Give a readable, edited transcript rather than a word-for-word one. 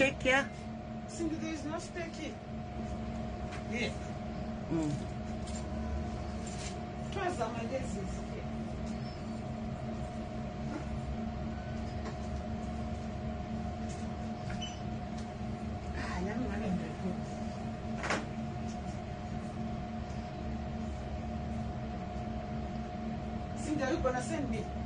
check here? Cindy, there is no stake here. Yeah. Twas on my days is here. I'm running the book. Cindy, are you gonna send me?